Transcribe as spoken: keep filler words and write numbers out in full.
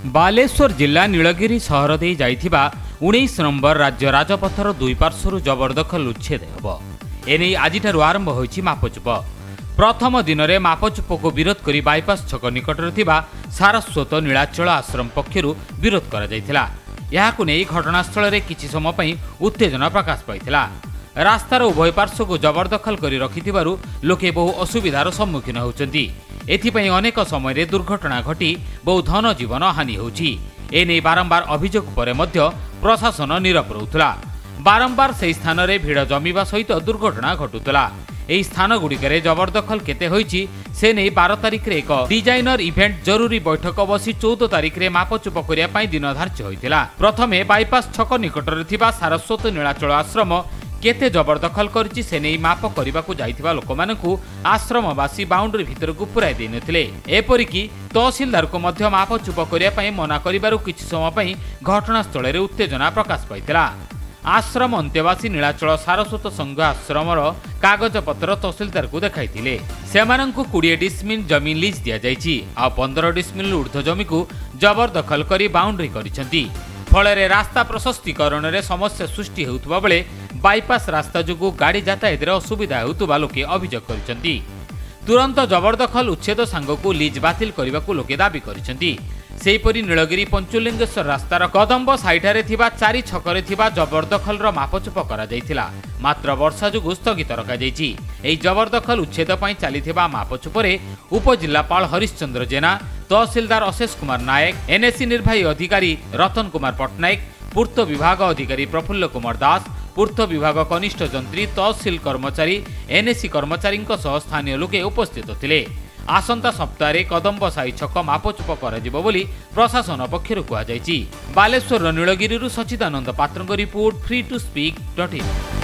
बालेश्वर जिला नीलगिरी सहर दे जाइथिबा उन्नीस नंबर राज्य राजपथर दुई पार्श्वर जबरदखल उच्छेद हेब एने आजिठारु आरंभ होइछि मापचुप। प्रथम दिन में मापचुप को विरोध करी बाईपास छक निकटरे थिबा सारस्वत नीलाचल आश्रम पक्षरु विरोध करा जायथिला। याहाकु नै घटनास्थल रे किछि समय पई उत्तेजना प्रकाश पाइथिला। रास्तार उभय पार्श्व को जबरदखल करी रखिथिबारु लोके बहु असुविधार सम्मुखीन होउचंती। एथिपई अनेक समय दुर्घटना घटी बहु धन जीवन हानि होउछि। एने बारंबार अभियोग पर मध्य प्रशासन नीरव रहुथला। बारंबार से स्थान रे भीड़ जमीबा सहित दुर्घटना घटुतला। एही स्थान गुड़िकरे जबरदखल केते होइछि से नै बारह तारिख रे एक डिजाइनर इवेंट जरूरी बैठक बसी चौदह तारिख रे मापचुप करिया पई दिन धार्य होइतिला। प्रथमे बाईपास छक निकटरे थिबा सारस्वत नीलाचल आश्रम केते जबरदखल करिछि से नै माप करिबाकू जाइथिबा लोकमानकू आश्रमवासी बाउंड्री भितरकू पुराई देइ नथिले। एपरिकी तहसीलदार को मध्य मापचुप करिया पई मना करिबारु किछि समय पई घटनास्थल रे उत्तेजना प्रकाश पाइतिला। आश्रम अंत्यवासी नीलाचल सारस्वत संघ आश्रमर कागज पत्र तहसीलदार को देखाइथिले। सेमानंकु बीस डिसमिल जमीन लीज दिया जाइछि आ पंद्रह डिसमिल ऊर्ध्व जमी को जबरदखल करी बाउंड्री करिसेंती। फଳରେ रास्ता प्रशस्तीकरण रे समस्या सृष्टि हेउतबा बेले बाईपास रास्ता जुगु गाड़ी यातायात रे असुविधा हेउतबा लोके अभियोग करिसेंती। तुरंत जबरदखल उच्छेद सांगकू लीज बातिल करबाकू लोके दाबी करिसेंती। सेहीपरि नीलगिरी पंचुलिंगेश्वर रास्तार कदम्ब साइठारे थिबा चारि छकरे थिबा जबरदखलर मापचुप करा जायथिला। मात्र वर्षा जुगु स्थगित रखा जायछि। एही जबरदखल उच्छेद पई चलीथिबा मापचुपरे उपजिल्लापाल हरिश्चंद्र जेना, तहसीलदार अशेष कुमार नायक, एनएसी निर्वाही अधिकारी रतन कुमार पट्टनायक, पूर्त विभाग अधिकारी प्रफुल्ल कुमार दास, पूर्त विभाग कनिष्ठ जंत्री, तहसील कर्मचारी, एनएसी कर्मचारी सह स्थानीय लोके उपस्थित थिले। आसंता सप्ताह कदम्ब साई छक मापचुप कराजिबो बोली प्रशासन पक्षरु कुहा जायछि। बालेश्वर नीलगिरी सचिदानंद पात्रଙ୍କ report free to speak dot in.